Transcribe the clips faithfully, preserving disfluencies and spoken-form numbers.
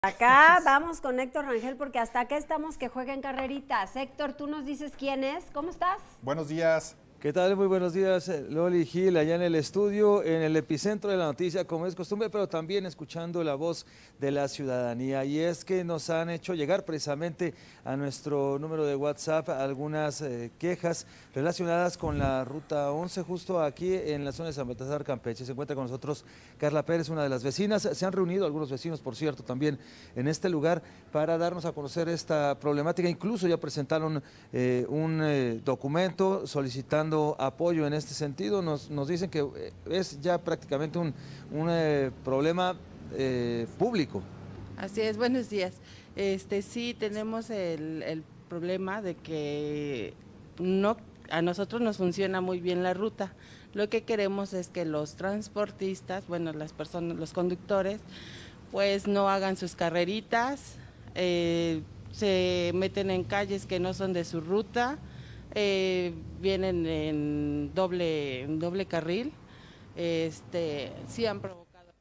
Acá vamos con Héctor Rangel porque hasta acá estamos que jueguen carreritas. Héctor, tú nos dices quién es. ¿Cómo estás? Buenos días. ¿Qué tal? Muy buenos días, Loli Gil, allá en el estudio, en el epicentro de la noticia, como es costumbre, pero también escuchando la voz de la ciudadanía. Y es que nos han hecho llegar precisamente a nuestro número de WhatsApp algunas eh, quejas relacionadas con la Ruta once, justo aquí en la zona de San Baltasar, Campeche. Se encuentra con nosotros Carla Pérez, una de las vecinas. Se han reunido algunos vecinos, por cierto, también en este lugar para darnos a conocer esta problemática. Incluso ya presentaron eh, un eh, documento solicitando apoyo en este sentido. Nos, nos dicen que es ya prácticamente un, un eh, problema eh, público. Así es, buenos días. Este sí tenemos el, el problema de que no a nosotros nos funciona muy bien la ruta. Lo que queremos es que los transportistas, bueno, las personas, los conductores, pues no hagan sus carreritas, eh, se meten en calles que no son de su ruta. Eh, vienen en doble, en doble carril, este, sí han provocado.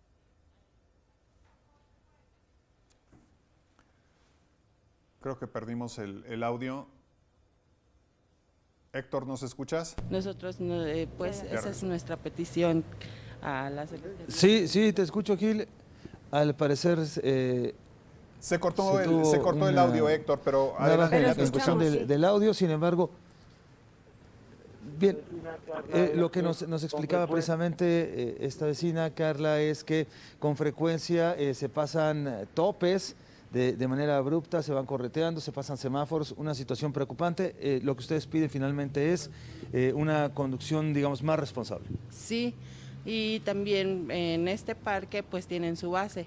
Creo que perdimos el, el audio. Héctor, ¿nos escuchas? Nosotros, eh, pues, esa es nuestra petición a la Secretaría. Sí, sí, te escucho, Gil. Al parecer... Eh, Se cortó, se el, se cortó una, el audio, Héctor, pero una adelante. baja Ya en cuestión del, sí. del audio, sin embargo, bien, eh, lo que nos, nos explicaba precisamente eh, esta vecina, Carla, es que con frecuencia eh, se pasan topes de, de manera abrupta, se van correteando, se pasan semáforos, una situación preocupante. Eh, lo que ustedes piden finalmente es eh, una conducción, digamos, más responsable. Sí, y también en este parque pues tienen su base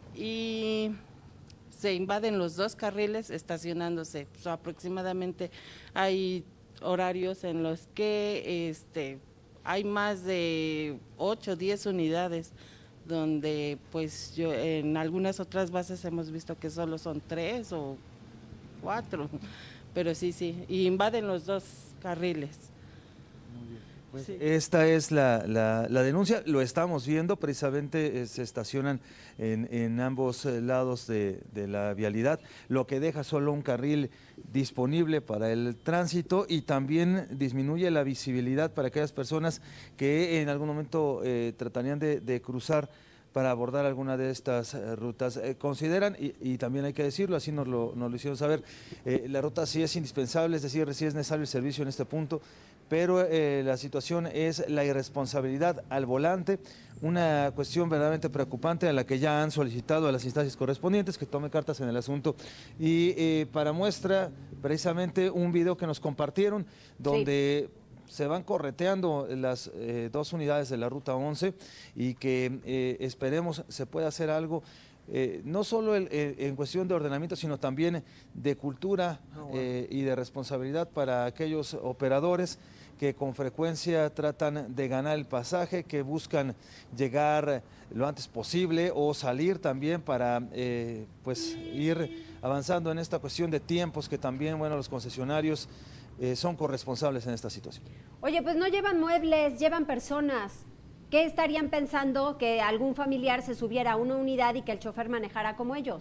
y se invaden los dos carriles estacionándose. O sea, aproximadamente hay horarios en los que este, hay más de ocho o diez unidades, donde pues yo en algunas otras bases hemos visto que solo son tres o cuatro, pero sí, sí, y invaden los dos carriles. Pues Sí. esta es la, la, la denuncia, lo estamos viendo, precisamente eh, se estacionan en, en ambos eh, lados de, de la vialidad, lo que deja solo un carril disponible para el tránsito y también disminuye la visibilidad para aquellas personas que en algún momento eh, tratarían de, de cruzar para abordar alguna de estas eh, rutas. Eh, consideran, y, y también hay que decirlo, así nos lo, nos lo hicieron saber, eh, la ruta sí es indispensable, es decir, sí es necesario el servicio en este punto, pero eh, la situación es la irresponsabilidad al volante, una cuestión verdaderamente preocupante a la que ya han solicitado a las instancias correspondientes que tome cartas en el asunto. Y eh, para muestra, precisamente un video que nos compartieron, donde... Sí. Se van correteando las eh, dos unidades de la Ruta once y que eh, esperemos se pueda hacer algo, eh, no solo el, eh, en cuestión de ordenamiento, sino también de cultura eh, y de responsabilidad para aquellos operadores que con frecuencia tratan de ganar el pasaje, que buscan llegar lo antes posible o salir también para eh, pues ir avanzando en esta cuestión de tiempos que también, bueno, los concesionarios Eh, son corresponsables en esta situación. Oye, pues no llevan muebles, llevan personas. ¿Qué estarían pensando que algún familiar se subiera a una unidad y que el chofer manejara como ellos?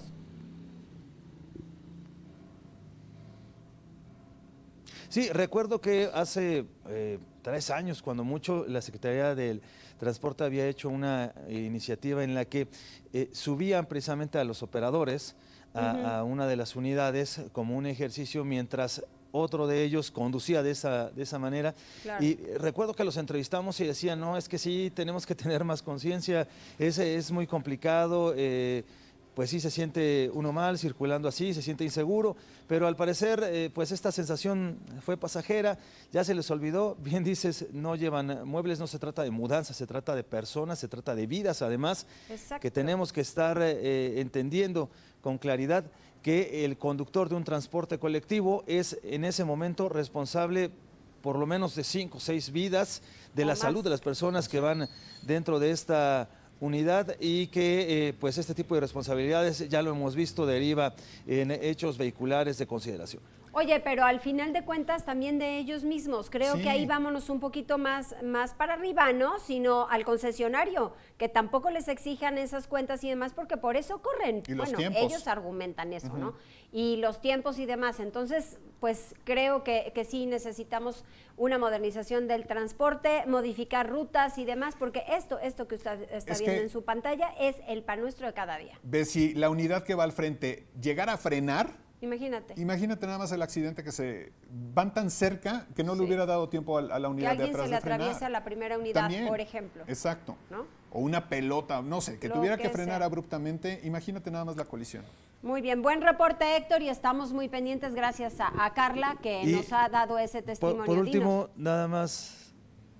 Sí, recuerdo que hace eh, tres años, cuando mucho, la Secretaría del Transporte había hecho una eh, iniciativa en la que eh, subían precisamente a los operadores a, uh-huh. a una de las unidades como un ejercicio mientras otro de ellos conducía de esa, de esa manera. Claro. Y recuerdo que los entrevistamos y decían, no, es que sí, tenemos que tener más conciencia, es, es muy complicado, eh, pues sí se siente uno mal circulando así, se siente inseguro, pero al parecer eh, pues esta sensación fue pasajera, ya se les olvidó, bien dices, no llevan muebles, no se trata de mudanza, se trata de personas, se trata de vidas además. Exacto. Que tenemos que estar eh, entendiendo con claridad que el conductor de un transporte colectivo es en ese momento responsable por lo menos de cinco o seis vidas, de la salud de las personas que van dentro de esta unidad y que eh, pues este tipo de responsabilidades, ya lo hemos visto, deriva en hechos vehiculares de consideración. Oye, pero al final de cuentas también de ellos mismos. Creo Sí. que ahí vámonos un poquito más, más para arriba, ¿no? Sino al concesionario, que tampoco les exijan esas cuentas y demás, porque por eso corren. Y los bueno, tiempos. ellos argumentan eso, uh-huh. ¿no? Y los tiempos y demás. Entonces, pues creo que, que sí necesitamos una modernización del transporte, modificar rutas y demás, porque esto, esto que usted está Es viendo que, en su pantalla es el pan nuestro de cada día. Ve, si la unidad que va al frente llegara a frenar, Imagínate. imagínate nada más el accidente que se van tan cerca que no Sí. le hubiera dado tiempo a, a la Que unidad de alguien atrás se le de frenar. atraviesa la primera unidad, También, por ejemplo. Exacto. ¿No? O una pelota, no sé, que Lo tuviera que que frenar sea. abruptamente, imagínate nada más la colisión. Muy bien, buen reporte, Héctor, y estamos muy pendientes gracias a, a Carla que Y nos ha dado ese testimonio. Por, por último, Dinos. nada más...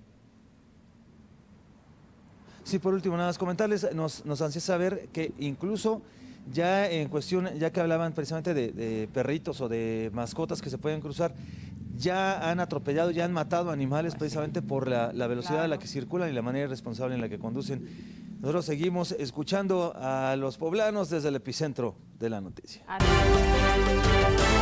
Sí, por último, nada más comentarles, nos, nos ansía saber que incluso ya en cuestión, ya que hablaban precisamente de, de perritos o de mascotas que se pueden cruzar, ya han atropellado, ya han matado animales precisamente por la, la velocidad Claro. a la que circulan y la manera irresponsable en la que conducen. Nosotros seguimos escuchando a los poblanos desde el epicentro de la noticia. Así es.